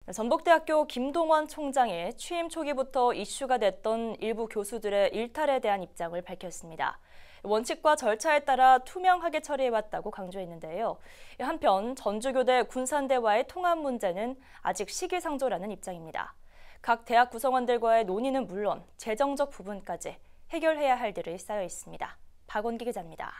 전북대학교 김동원 총장이 취임 초기부터 이슈가 됐던 일부 교수들의 일탈에 대한 입장을 밝혔습니다. 원칙과 절차에 따라 투명하게 처리해왔다고 강조했는데요. 한편 전주교대 군산대와의 통합 문제는 아직 시기상조라는 입장입니다. 각 대학 구성원들과의 논의는 물론 재정적 부분까지 해결해야 할 일이 쌓여 있습니다. 박원기 기자입니다.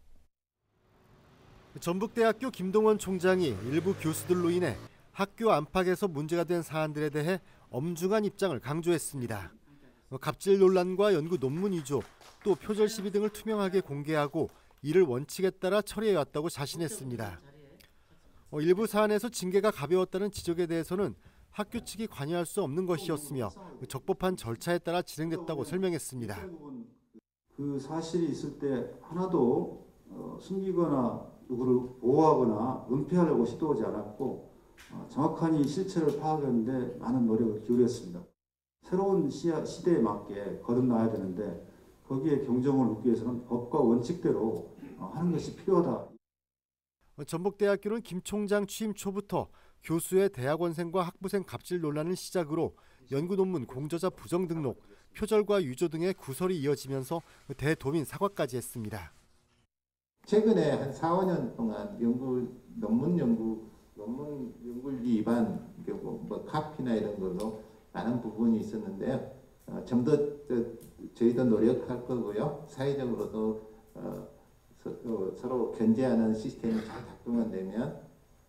전북대학교 김동원 총장이 일부 교수들로 인해 학교 안팎에서 문제가 된 사안들에 대해 엄중한 입장을 강조했습니다. 갑질 논란과 연구 논문 위조, 또 표절 시비 등을 투명하게 공개하고 이를 원칙에 따라 처리해왔다고 자신했습니다. 일부 사안에서 징계가 가벼웠다는 지적에 대해서는 학교 측이 관여할 수 없는 것이었으며 적법한 절차에 따라 진행됐다고 설명했습니다. 그 사실이 있을 때 하나도 숨기거나 누구를 보호하거나 은폐하려고 시도하지 않았고 정확한 실체를 파악하는데 많은 노력을 기울였습니다. 새로운 시대에 맞게 거듭나야 되는데 거기에 경종을 울리기 위해서는 법과 원칙대로 하는 것이 필요하다. 전북대학교는 김 총장 취임 초부터 교수의 대학원생과 학부생 갑질 논란을 시작으로 연구 논문 공저자 부정 등록, 표절과 유조 등의 구설이 이어지면서 대도민 사과까지 했습니다. 최근에 한 4, 5년 동안 논문 연구윤리 위반, 뭐 카피나 이런 걸로 많은 부분이 있었는데요. 좀 더 저희도 노력할 거고요. 사회적으로도 서로 견제하는 시스템이 잘 작동한다면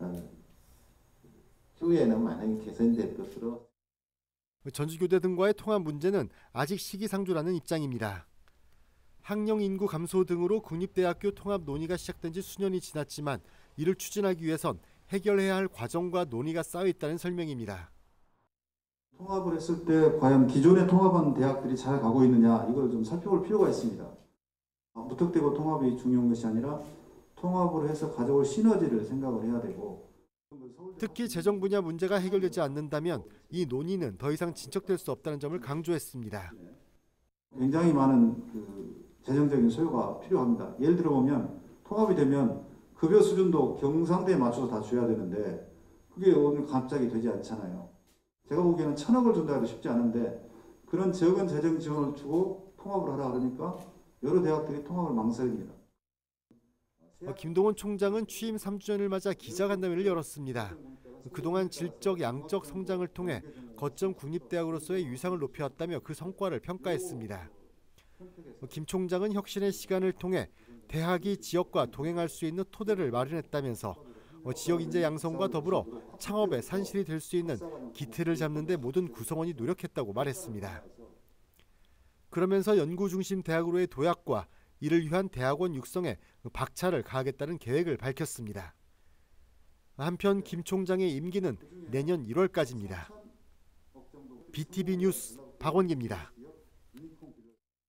추후에는 많은 개선될 것으로. 전주교대 등과의 통합 문제는 아직 시기상조라는 입장입니다. 학령 인구 감소 등으로 국립대학교 통합 논의가 시작된 지 수년이 지났지만 이를 추진하기 위해선 해결해야 할 과정과 논의가 쌓여 있다는 설명입니다. 통합을 했을 때 과연 기존에 통합한 대학들이 잘 가고 있느냐 이걸 좀 살펴볼 필요가 있습니다. 무턱대고 통합이 중요한 것이 아니라 통합을 해서 가져올 시너지를 생각을 해야 되고, 특히 재정 분야 문제가 해결되지 않는다면 이 논의는 더 이상 진척될 수 없다는 점을 강조했습니다. 굉장히 많은 재정적인 소요가 필요합니다. 예를 들어 보면 통합이 되면 급여 수준도 경상대에 맞춰서 다 줘야 되는데 그게 오늘 갑자기 되지 않잖아요. 제가 보기에는 1,000억을 준다 해도 쉽지 않은데 그런 적은 재정 지원을 주고 통합을 하라 그러니까 여러 대학들이 통합을 망설입니다. 김동원 총장은 취임 3주년을 맞아 기자간담회를 열었습니다. 그동안 질적, 양적 성장을 통해 거점 국립대학으로서의 위상을 높여왔다며 그 성과를 평가했습니다. 김 총장은 혁신의 시간을 통해 대학이 지역과 동행할 수 있는 토대를 마련했다면서 지역 인재 양성과 더불어 창업의 산실이 될 수 있는 기틀을 잡는 데 모든 구성원이 노력했다고 말했습니다. 그러면서 연구 중심 대학으로의 도약과 이를 위한 대학원 육성에 박차를 가하겠다는 계획을 밝혔습니다. 한편 김 총장의 임기는 내년 1월까지입니다. BTV 뉴스 박원기입니다.